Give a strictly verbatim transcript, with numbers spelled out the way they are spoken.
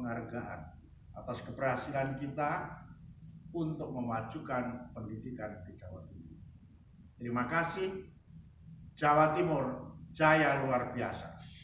penghargaan atas keberhasilan kita untuk memajukan pendidikan di Jawa Timur. Terima kasih. Jawa Timur jaya luar biasa.